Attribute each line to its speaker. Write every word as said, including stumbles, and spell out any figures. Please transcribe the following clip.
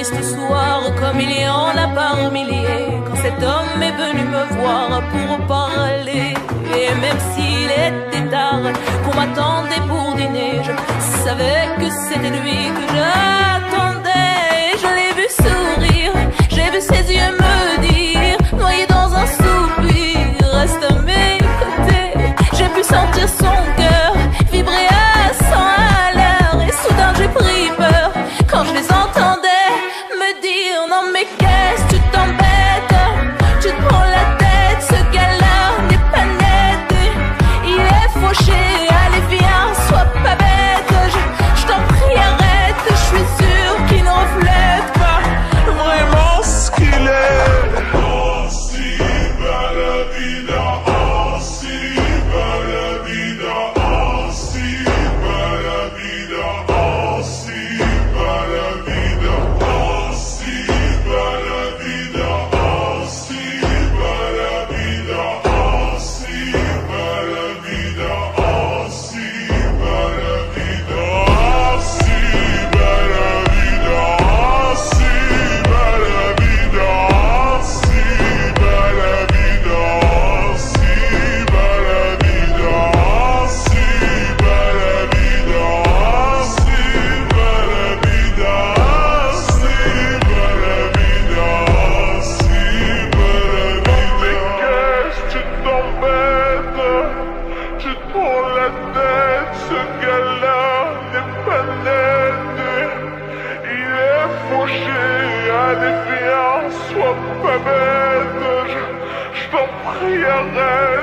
Speaker 1: triste soir, comme il y en a par milliers, quand cet homme est venu me voir pour parler. Et même s'il était tard, qu'on m'attendait pour dîner, je savais que c'était lui que j'attendais. Je l'ai vu sourire, j'ai vu ses yeux me dire, noyé dans un soupir, reste à mes côtés. J'ai pu sentir son cœur vibrer à cent à l'heure, et soudain j'ai pris peur quand je les entendais me dire: non mais qu'est-ce que tu t'embêtes, tu te prends la tête, ce gars-là n'est pas net, il est fauché, allez viens, sois pas bête, je, je t'en prie arrête, je suis sûre qu'il ne reflète pas vraiment ce qu'il est.
Speaker 2: Sois pas bête, je, je t'en prie arrête.